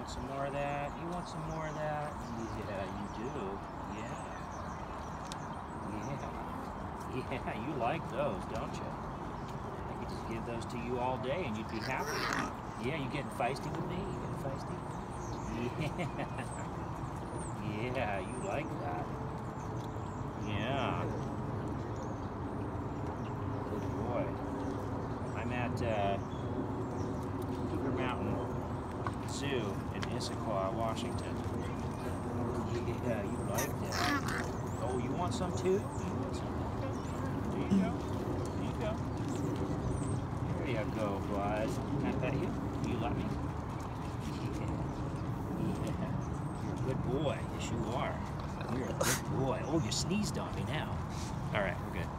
want some more of that? You want some more of that? Yeah, you do. Yeah. Yeah, you like those, don't you? I could just give those to you all day and you'd be happy. Yeah, you getting feisty with me? You getting feisty? Yeah. Yeah, you like that. Yeah. Good boy. I'm at Cougar Mountain Zoo in Issaquah, Washington. Yeah, you like that. Oh, you want some too? You want some? There you go. There you go. There you go, bud. Can I pet you? Will you let me? Yeah. Yeah. You're a good boy. Yes, you are. You're a good boy. Oh, you sneezed on me now. All right, we're good.